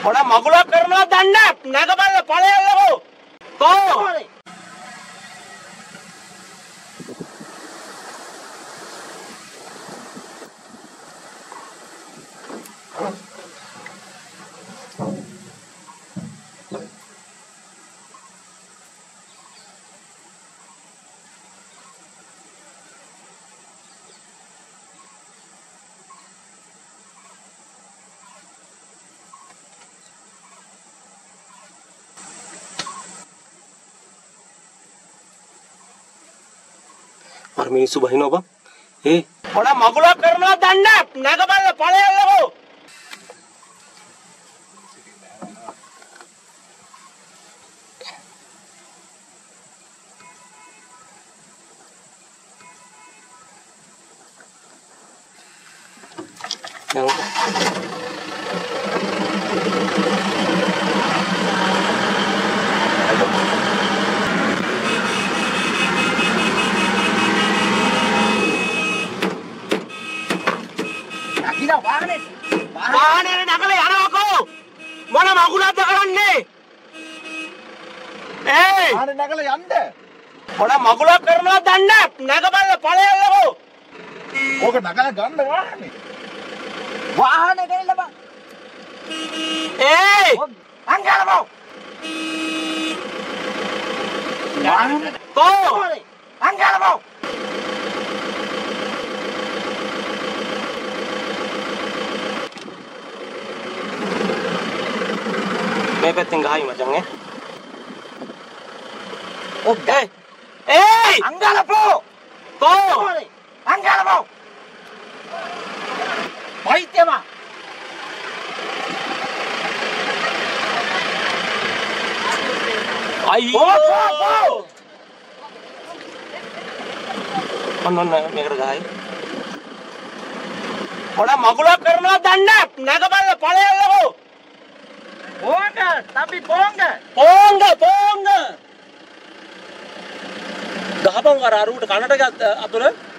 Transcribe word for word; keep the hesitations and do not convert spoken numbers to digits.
ඔඩ මගුලක් කරනවා දන්නේ නැගපල්ල ඵලයල්ලකෝ කෝ අර මිනිස්සු බහිනවා බං. ඒ ඔඩ මගුලක් කරනවා දන්නේ නැගපල්ල ඵලයල්ලකෝ. वाहने नकले को मन मगुला करන්නේ ඒ वाहने नकले යන්න ඔඩ මගුලා කරනවා දන්නේ නැගපල්ල ඵලයල්ලකෝ ඕක නගලා ගන්න වාහනේ වාහනේ ගෙනින්න බං ඒ අංගලමෝ වාහනේ කෝ අංගලමෝ मैं पेटिंग गाई macam eh oke eh anggalapo ko anggalapo baitema ayo ඔන්න මේකට ගහයි ඔඩ මගුලක් කරනවා දන්නේ නැගපල්ල ඵලයල්ලකෝ Ponga, tapi ponga. Ponga, ponga. Gahapang araruට කනට අතුර